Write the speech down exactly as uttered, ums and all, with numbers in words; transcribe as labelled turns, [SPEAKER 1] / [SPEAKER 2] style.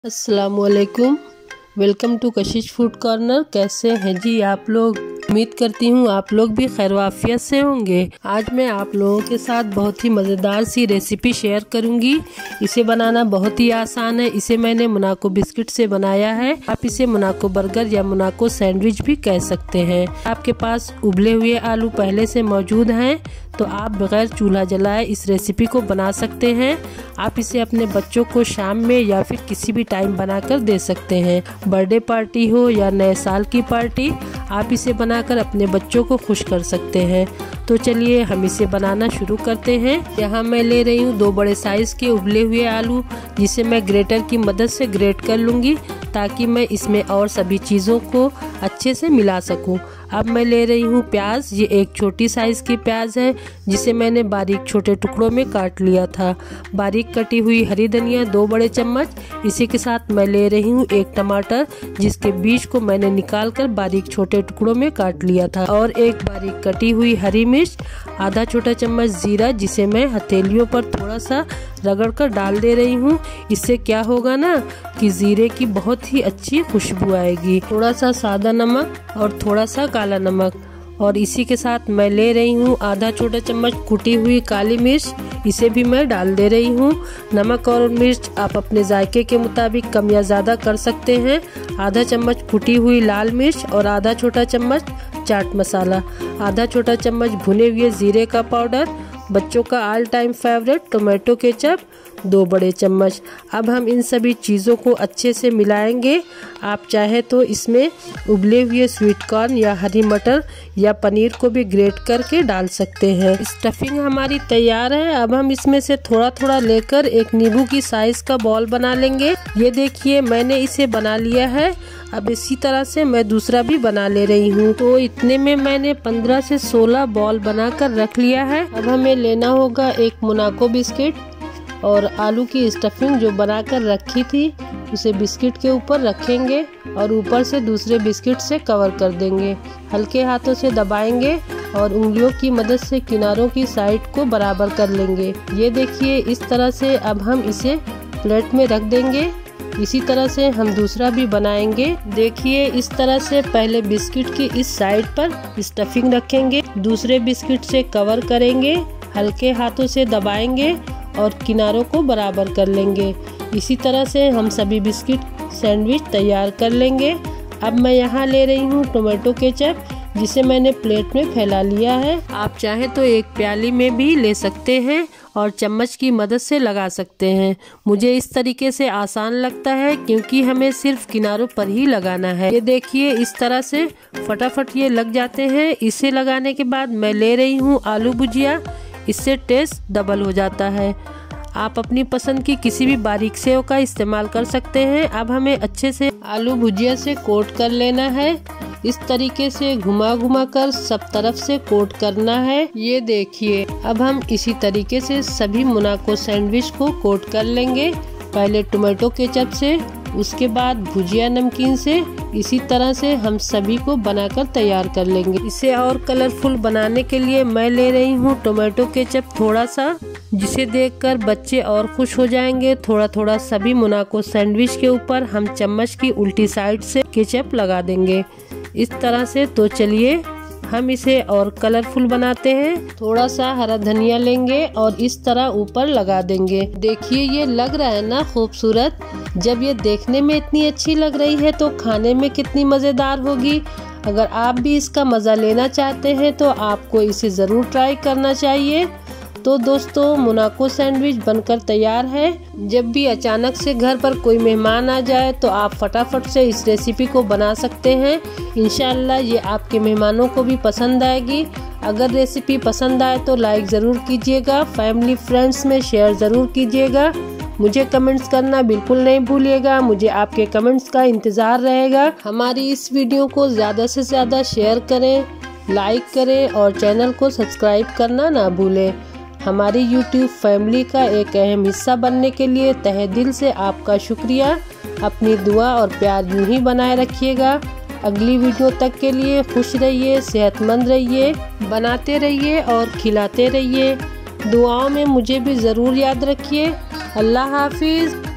[SPEAKER 1] अस्सलामुअलैकुम, welcome to Kashish food corner. कैसे हैं जी आप लोग? उम्मीद करती हूँ आप लोग भी खैर वाफियत से होंगे। आज मैं आप लोगों के साथ बहुत ही मज़ेदार सी रेसिपी शेयर करूँगी। इसे बनाना बहुत ही आसान है। इसे मैंने मोनाको बिस्किट से बनाया है। आप इसे मोनाको बर्गर या मोनाको सैंडविच भी कह सकते हैं। आपके पास उबले हुए आलू पहले से मौजूद हैं तो आप बगैर चूल्हा जलाए इस रेसिपी को बना सकते हैं। आप इसे अपने बच्चों को शाम में या फिर किसी भी टाइम बनाकर दे सकते हैं। बर्थडे पार्टी हो या नए साल की पार्टी, आप इसे बनाकर अपने बच्चों को खुश कर सकते हैं। तो चलिए हम इसे बनाना शुरू करते हैं। यहाँ मैं ले रही हूँ दो बड़े साइज के उबले हुए आलू, जिसे मैं ग्रेटर की मदद से ग्रेट कर लूँगी ताकि मैं इसमें और सभी चीज़ों को अच्छे से मिला सकूँ। अब मैं ले रही हूँ प्याज। ये एक छोटी साइज़ की प्याज है जिसे मैंने बारीक छोटे टुकड़ों में काट लिया था। बारीक कटी हुई हरी धनिया दो बड़े चम्मच। इसी के साथ मैं ले रही हूँ एक टमाटर जिसके बीज को मैंने निकाल कर बारीक छोटे टुकड़ों में काट लिया था, और एक बारीक कटी हुई हरी मिर्च, आधा छोटा चम्मच जीरा जिसे मैं हथेलियों पर थोड़ा सा रगड़ कर डाल दे रही हूँ। इससे क्या होगा ना कि जीरे की बहुत ही अच्छी खुशबू आएगी। थोड़ा सा सादा नमक और थोड़ा सा काला नमक, और इसी के साथ मैं ले रही हूँ आधा छोटा चम्मच कुटी हुई काली मिर्च। इसे भी मैं डाल दे रही हूँ। नमक और मिर्च आप अपने जायके के मुताबिक कम या ज़्यादा कर सकते हैं। आधा चम्मच कुटी हुई लाल मिर्च और आधा छोटा चम्मच चाट मसाला, आधा छोटा चम्मच भुने हुए जीरे का पाउडर, बच्चों का all time favourite tomato ketchup दो बड़े चम्मच। अब हम इन सभी चीज़ों को अच्छे से मिलाएंगे। आप चाहे तो इसमें उबले हुए स्वीट कॉर्न या हरी मटर या पनीर को भी ग्रेट करके डाल सकते हैं। स्टफिंग हमारी तैयार है। अब हम इसमें से थोड़ा थोड़ा लेकर एक नींबू की साइज का बॉल बना लेंगे। ये देखिए मैंने इसे बना लिया है। अब इसी तरह से मैं दूसरा भी बना ले रही हूँ। तो इतने में मैंने पंद्रह से सोलह बॉल बनाकर रख लिया है। अब हमें लेना होगा एक मोनाको बिस्किट और आलू की स्टफिंग जो बनाकर रखी थी उसे बिस्किट के ऊपर रखेंगे और ऊपर से दूसरे बिस्किट से कवर कर देंगे। हल्के हाथों से दबाएंगे और उंगलियों की मदद से किनारों की साइड को बराबर कर लेंगे। ये देखिए इस तरह से अब हम इसे प्लेट में रख देंगे। इसी तरह से हम दूसरा भी बनाएंगे। देखिए इस तरह से पहले बिस्किट की इस साइड पर स्टफिंग रखेंगे, दूसरे बिस्किट से कवर करेंगे, हल्के हाथों से दबाएंगे और किनारों को बराबर कर लेंगे। इसी तरह से हम सभी बिस्किट सैंडविच तैयार कर लेंगे। अब मैं यहाँ ले रही हूँ टोमेटो केचप जिसे मैंने प्लेट में फैला लिया है। आप चाहे तो एक प्याली में भी ले सकते हैं और चम्मच की मदद से लगा सकते हैं। मुझे इस तरीके से आसान लगता है क्योंकि हमें सिर्फ किनारों पर ही लगाना है। ये देखिए इस तरह से फटाफट ये लग जाते हैं। इसे लगाने के बाद मैं ले रही हूँ आलू भुजिया। इससे टेस्ट डबल हो जाता है। आप अपनी पसंद की किसी भी बारीक सेव का इस्तेमाल कर सकते हैं। अब हमें अच्छे से आलू भुजिया से कोट कर लेना है। इस तरीके से घुमा घुमा कर सब तरफ से कोट करना है। ये देखिए अब हम इसी तरीके से सभी मोनाको सैंडविच को कोट कर लेंगे। पहले टोमेटो केचप से, उसके बाद भुजिया नमकीन से। इसी तरह से हम सभी को बनाकर तैयार कर लेंगे। इसे और कलरफुल बनाने के लिए मैं ले रही हूँ टोमेटो केचप थोड़ा सा, जिसे देखकर बच्चे और खुश हो जाएंगे। थोड़ा थोड़ा सभी मोनाको सैंडविच के ऊपर हम चम्मच की उल्टी साइड से केचप लगा देंगे इस तरह से। तो चलिए हम इसे और कलरफुल बनाते हैं। थोड़ा सा हरा धनिया लेंगे और इस तरह ऊपर लगा देंगे। देखिए ये लग रहा है ना खूबसूरत। जब ये देखने में इतनी अच्छी लग रही है तो खाने में कितनी मज़ेदार होगी। अगर आप भी इसका मज़ा लेना चाहते हैं तो आपको इसे ज़रूर ट्राई करना चाहिए। तो दोस्तों मोनाको सैंडविच बनकर तैयार है। जब भी अचानक से घर पर कोई मेहमान आ जाए तो आप फटाफट से इस रेसिपी को बना सकते हैं। इंशाल्लाह ये आपके मेहमानों को भी पसंद आएगी। अगर रेसिपी पसंद आए तो लाइक ज़रूर कीजिएगा, फैमिली फ्रेंड्स में शेयर ज़रूर कीजिएगा। मुझे कमेंट्स करना बिल्कुल नहीं भूलिएगा। मुझे आपके कमेंट्स का इंतज़ार रहेगा। हमारी इस वीडियो को ज़्यादा से ज़्यादा शेयर करें, लाइक करें और चैनल को सब्सक्राइब करना ना भूलें। हमारी यूट्यूब फैमिली का एक अहम हिस्सा बनने के लिए तहे दिल से आपका शुक्रिया। अपनी दुआ और प्यार यूं ही बनाए रखिएगा। अगली वीडियो तक के लिए खुश रहिए, सेहतमंद रहिए, बनाते रहिए और खिलाते रहिए। दुआओं में मुझे भी ज़रूर याद रखिए। अल्लाह हाफिज़।